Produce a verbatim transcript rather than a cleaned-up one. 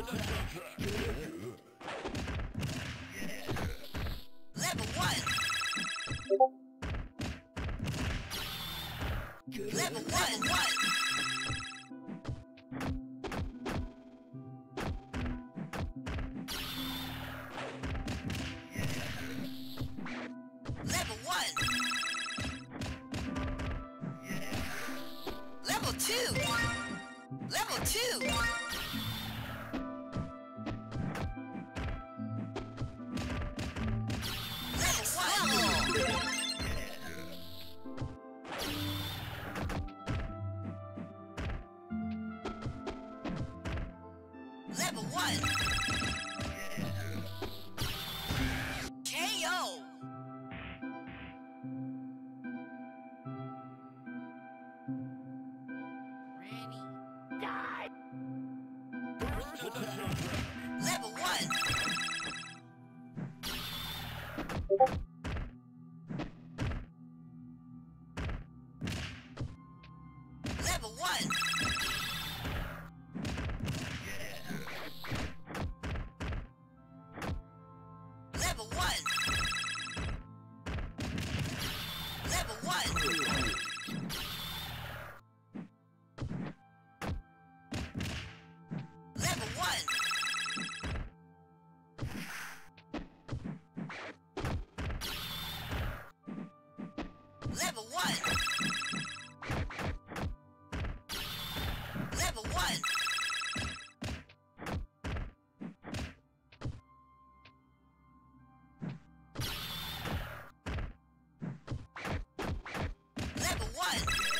Level one. Level one. One. Level one. Level two. Level two. Next level. Level one. K O. Level one. Level one. Level one. Level one. Level one. Level one. Level one. Level one.